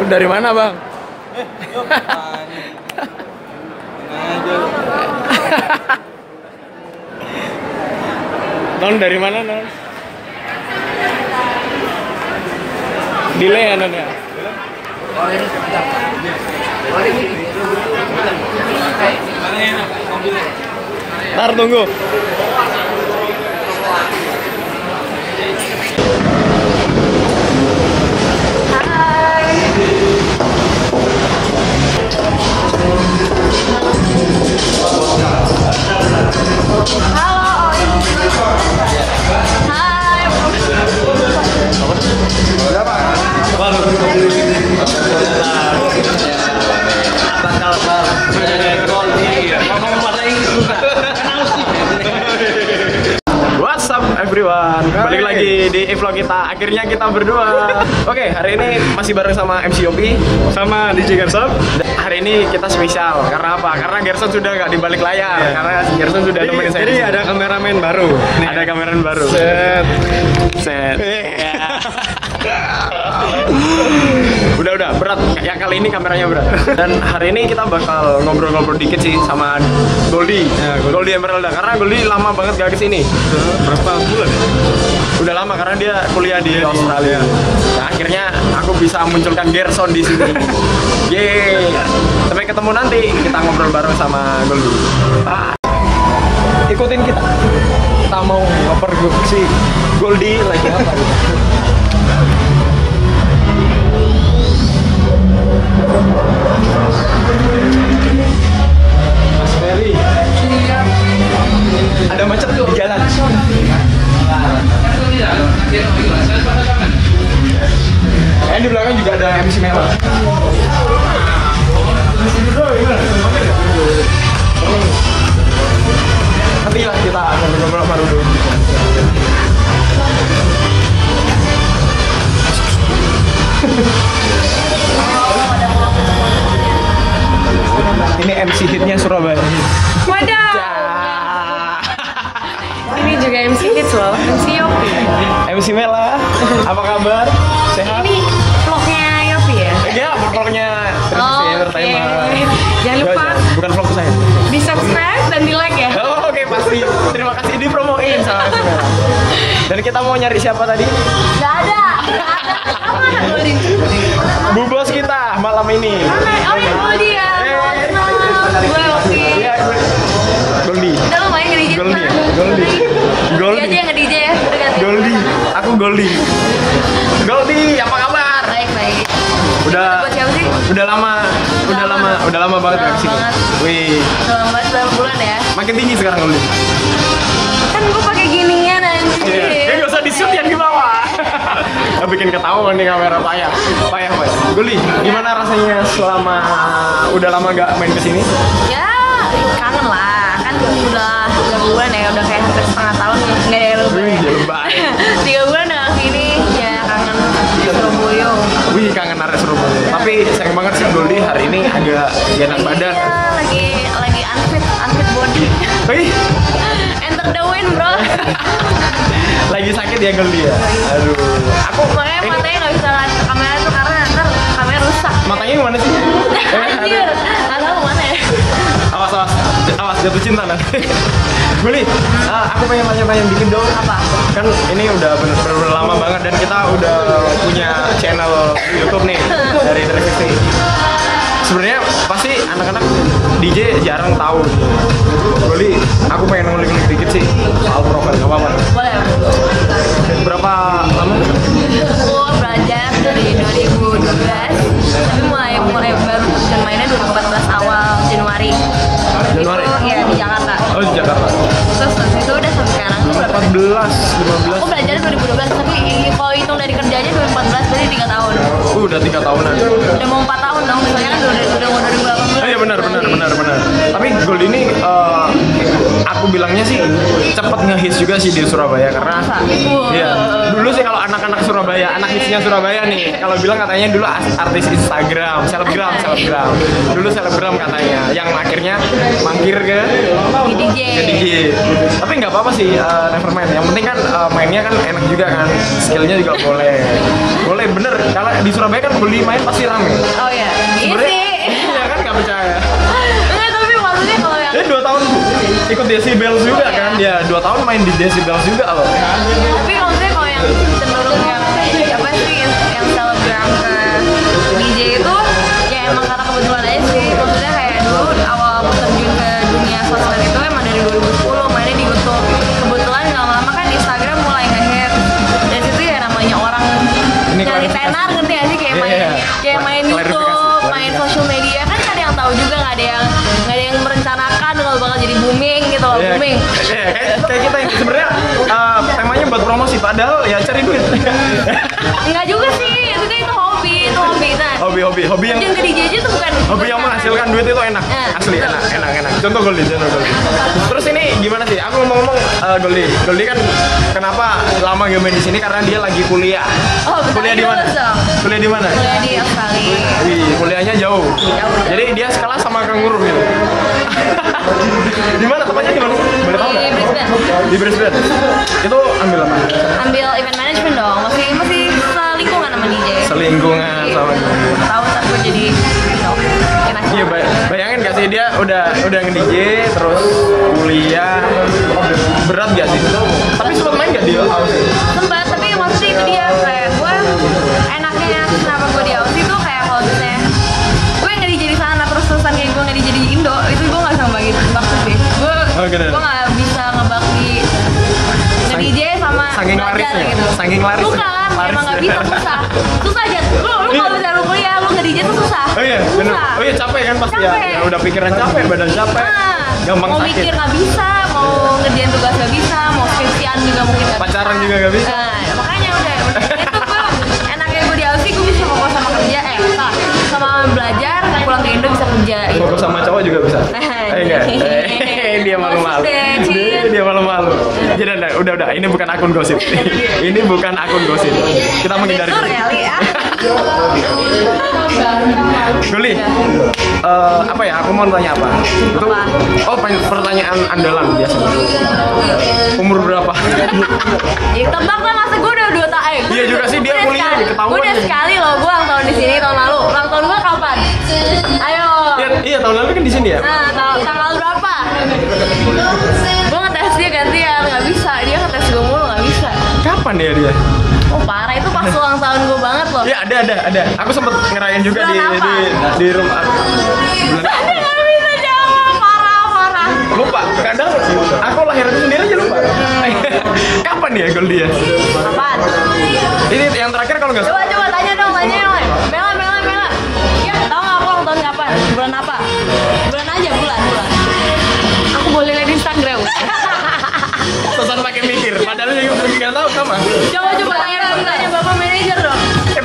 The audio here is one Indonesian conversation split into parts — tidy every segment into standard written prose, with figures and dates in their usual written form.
Dari mana, Bang? Yuk, Non dari mana, Non? Delay ya, Non ya? Ntar tunggu. What's up everyone, balik lagi di vlog kita. Akhirnya kita berdua. Oke, hari ini masih bareng sama MC Yopi sama DJ Gerson. Hari ini kita spesial, karena apa? Karena Gerson sudah nggak di balik layar. Karena Gerson sudah nemenin saya. Jadi ada kameramen baru. Nih, ada kameramen baru. Set. Udah berat. Ya kali ini kameranya berat. Dan hari ini kita bakal ngobrol-ngobrol dikit sih sama Goldie. Ya, Goldie Emeralda. Karena Goldie lama banget gak kesini. Berapa bulan ya? Udah lama karena dia kuliah di Australia. Nah, akhirnya aku bisa munculkan Gerson di sini. Yeay. Sampai ketemu nanti, kita ngobrol bareng sama Goldie. Ikutin kita. Kita mau ngeperguk si Goldie lagi apa gitu. Mas Ferry, ada macet di jalan. Kayaknya di belakang juga ada MC Mela. Nanti lah kita ngobrol-ngobrol baru dulu. Ini MC hitnya Surabaya. Waduh. Ini juga MC hits loh, MC Yopi. MC Mela, apa kabar? Sehat? Ini vlognya Yopi ya? Ya, vlognya Televisi Entertainment. Jangan lupa Bukan vlog saya. di subscribe dan di like ya. Oh, oke, pasti. Terima kasih dipromoin sama MC Mela. Dan kita mau nyari siapa tadi? Gak ada. Apa anak Goldie? Bu bos kita malam ini. Oh ya Goldie ya. Gue Yopi. Iya, Goldie. Udah lo main nge-DJ Goldie ya? kan? Goldie. Dia aja yang nge-DJ ya. Udah ganti. Goldie. Aku Goldie. Goldie, apa kabar? Baik. Udah Buat siapa sih? udah lama banget Udah gak kesini. banget. Wih, Selama banget 9 bulan ya. makin tinggi sekarang Goldie. Kan gue pakai ginian anjir. Gak usah di-shoot yang di bawah. Gak bikin ketahuan nih kamera, payah. Goldie, gimana rasanya selama udah lama gak main kesini? Ya, kangen lah. Kan udah 3 bulan ya, udah kayak hampir setengah tahun nih. Nggak ada yang lebih. Wih, lebay. 3 bulan udah kesini, ya kangen Surabaya. Wih, kangen area Surabaya. Tapi sayang banget sih Goldie hari ini agak gak enak badan. Iya, lagi unfit body. Wih, Enter the win, bro. lagi sakit ya Goldie ya? Aduh. Aku Makanya matanya nggak bisa lihat kamera tuh karena ntar kamera rusak. matanya gimana sih? Anjir, nggak tahu mana ya. Awas jatuh cinta nanti. Goldie, aku pengen tanya dikit dong. Apa? Kan ini udah bener-bener lama banget dan kita udah punya channel YouTube nih dari Televisi. Sebenarnya pasti anak-anak DJ jarang tahu. Goldie, aku pengen ngulik-ngulik dikit sih soal profil, nggak apa-apa. Boleh. Berapa lama? Aku belajar dari 2012, tapi mulai baru terjun mainnya 2014 awal Januari. Januari? Itu ya di Jakarta. Oh, di Jakarta. Terus itu udah sampai sekarang tuh berapa? 14, Aku 15. belajar 2012, tapi kalau hitung dari kerjanya 2014, berarti 3 tahun. Udah 3 tahunan. Udah mau 4 tahun dong, misalnya kan udah mau 2018. Oh iya benar. Tapi Goldie ini aku bilangnya sih cepet ngehits juga sih di Surabaya karena iya. Dulu sih kalau anak-anak Surabaya, anak hitsnya Surabaya nih, kalau bilang katanya dulu artis Instagram, selebgram. Dulu selebgram katanya, yang akhirnya mangkir ke Di DJ. DJ. Tapi nggak apa-apa sih, never mind. Yang penting kan mainnya kan enak juga kan, skillnya juga boleh bener. Kalau di Surabaya kan Goldie main pasti rame. Oh iya, iya Sebenarnya- sih. Iya kan, nggak percaya. Enggak, tapi maksudnya kalau yang Dia 2 tahun ikut Decibels juga kan, dia 2 tahun main di Decibels juga loh. tapi maksudnya kalau yang cenderung yang apa sih yang selebgram ke DJ itu ya emang karena kebetulan aja sih. Maksudnya kayak dulu awal terjun ke dunia sosmed itu emang dari 2010 mainnya di YouTube. Kebetulan lama-lama kan di Instagram mulai nge-hit. Dari situ ya namanya orang Ini nyari klarifikasi. tenar, ngerti gak sih, kayak main Iya. kayak main Klarifikasi, YouTube, main klarifikasi. social media kan nggak ada yang tahu juga, nggak ada yang merencanakan kalau bakal jadi booming gitu loh, Iya, booming. iya, kayak kita yang sebenarnya temanya buat promosi, padahal ya cari duit. Enggak juga sih, itu hobi. Nah, Hobi yang terjun ke DJ aja tuh bukan hobi yang menghasilkan duit itu enak, asli betul. enak. Contoh Goldie. Terus ini gimana sih? Aku ngomong-ngomong Goldie kan kenapa lama gak main di sini karena dia lagi kuliah. Oh, bentar Kuliah di dulu mana? dong. Kuliah di mana? Kuliah di Australia. Wih, kuliahnya jauh. Jadi dia sekelas sama Kang Guru gitu. Di mana tempatnya di mana? Boleh tahu Di nggak? Brisbane. Di Brisbane. Itu ambil apa? Ambil event management dong, masih selingkungan sama DJ. Selingkungan sama dia. Tahu ntar gue jadi enak. Iya, bayangin gak sih dia udah nge-DJ terus kuliah, berat gak sih? Tapi sempat main gak dia? Sempat, tapi maksudnya itu dia kayak gue enaknya kenapa gue di Aussie tuh kayak kalau misalnya gue nggak DJ di sana terus-terusan kayak gue nggak DJ di Indo, itu gue nggak sama gitu bakti sih. Oh, gitu. Gue nggak bisa ngebagi nge-DJ sama Saking belajar larisnya? gitu. Saking laris Bukan, ya? Laris emang nggak ya? bisa, susah aja. Lu kalau misalnya lu kuliah lu nge-DJ tuh susah. Oh iya, bener. Susah. Oh iya, capek kan pasti ya. Capek. Ya udah pikiran capek, badan capek. Nah, Gampang mau sakit. mikir nggak bisa, mau ngerjain tugas nggak bisa, mau skripsian juga mungkin nggak bisa. Pacaran juga nggak bisa. Nah, makanya udah itu gue enaknya gue di Aussie gue bisa fokus sama kerja, sama belajar, pulang ke Indo bisa kerja gitu. Fokus sama cowok juga bisa. Enggak. Dia malu-malu. Dia malu-malu. Jadi udah. Ini bukan akun gosip. Ini bukan akun gosip. Kita menghindari. Betul kali ya. Guli, apa ya? Aku mau tanya apa? Itu, oh pertanyaan andalan biasa. Umur berapa? Ya tebak lah, masa gue udah 2 tahun. Iya juga sih, dia kuliah ketahuan. Gue udah sekali loh, gue ulang tahun di sini tahun lalu. Ulang tahun gue kapan? Ayo. Iya, tahun lalu kan di sini ya. Nah, tanggal berapa? Gue ngetes dia gantian, nggak bisa. Dia ngetes gue mulu, nggak bisa. Kapan ya dia? Oh parah, itu pas ulang tahun gue banget loh. Ya ada. Aku sempet ngerayain juga Bulan apa? di rumah. Bulan Dia nggak bisa jawab, parah. lupa. Kadang aku lahir sendiri aja lupa. Kapan ya Goldie ya? Apaan? Ini yang terakhir kalau nggak salah. Coba tanya dong. Mela. Ya, tahu nggak aku ulang tahun kapan? Bulan apa? Bulan aja, bulan. Aku boleh lihat di Instagram. Pesan pakai mikir. Padahal juga nggak tahu kapan. Coba tanya bapak manajer dong.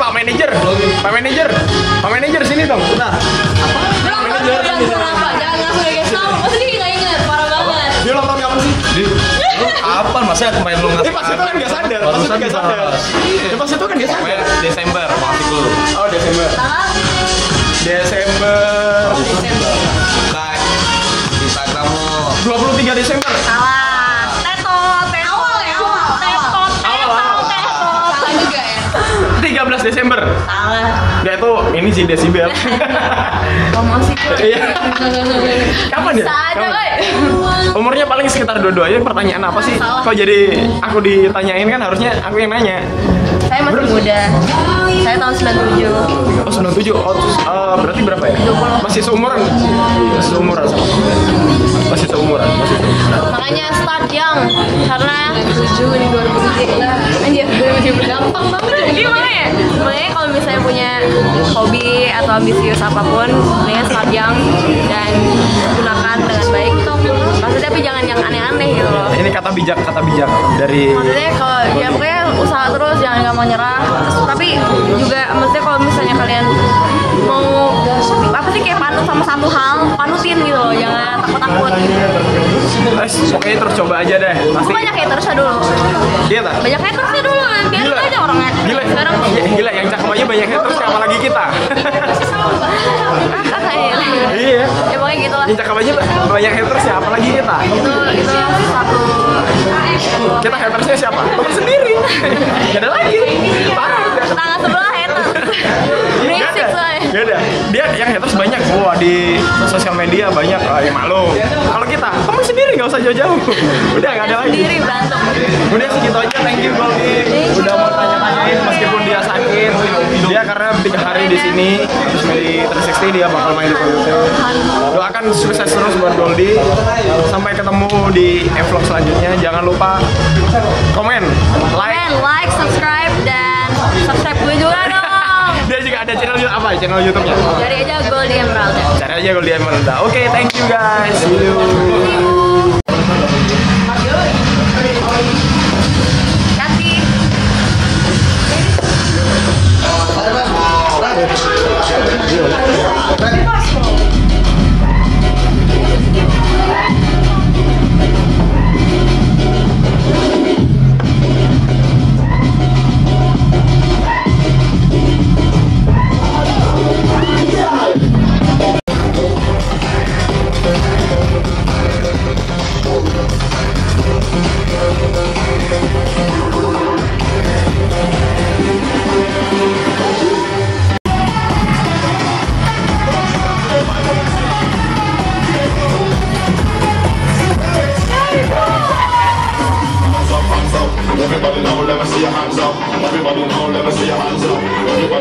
Pak manajer sini dong. Nah, Bilang Manajer kan jangan bisa. apa? Jangan langsung guys tahu. Pasti dia nggak inget, parah banget. dia ulang tahun kapan sih? Kapan masa kemarin lu Pas itu kan nggak sadar. Pas itu kan dia sadar. Desember masih dulu. Oh Desember. Tanggal Desember. Buka Instagram lu. 23 Desember. salah. Tetot. Awal. Tetot. Salah juga ya. 13 Desember. Salah. Enggak itu ini sih Desibel. Promosi gue. Iya. Kapan ya? Bisa aja, Kapan? woi. Umurnya paling sekitar 22 aja. Pertanyaan apa sih? Salah. Kok jadi aku ditanyain kan harusnya aku yang nanya. Saya masih muda. Saya tahun 97. Oh 97. Oh terus, berarti berapa ya? 20. Masih seumuran. Seumuran sama. Masih seumuran. Makanya start young karena 7 di 2007. Anjir, 2007 gampang banget. Gimana ya? Makanya kalau misalnya punya hobi atau ambisius apapun, mendingan start young dan gunakan dengan baik. Maksudnya tapi jangan yang aneh-aneh gitu loh. Ini kata bijak dari. Maksudnya kalau ya pokoknya usaha terus, jangan gampang nyerah. Tapi juga maksudnya kalau misalnya kalian mau apa sih kayak panut sama satu hal, panutin gitu loh, jangan takut-takut. Pokoknya terus coba aja deh. Pasti. Banyak hatersnya dulu. Iya tak? Banyak hatersnya dulu, biarin aja orangnya. Gila. Sekarang Gila yang cakep aja banyak haters apalagi kita. iya. Iya. Ya pokoknya gitu lah. Yang cakep aja banyak haters ya apalagi kita. Itu satu Kita hatersnya siapa? Temen sendiri. Gak ada lagi. Parah. Tetangga sebelah haters. Berisik soalnya. Gak ada. Dia yang haters banyak. Wah, di sosial media banyak. Ya maklum. Kalau kita temen sendiri nggak usah jauh-jauh. Udah nggak ada lagi. Sendiri berantem. Udah segitu aja. Thank you Goldie. Udah mau tanya-tanyain meskipun dia sakit. Dia karena 3 hari di sini. Terus di 360 dia bakal main di komputer. Doakan sukses terus buat Goldie. Sampai ketemu di vlog selanjutnya. Jangan lupa komen, like, subscribe, dan subscribe gue juga dong. Dia juga ada channel apa? Channel YouTube-nya. Cari aja Goldie Emerald. Cari aja Goldie Emerald. Oke, thank you guys. See you. Kasih. Everybody know, let me see your hands up. Everybody know, let me see your hands up. Everybody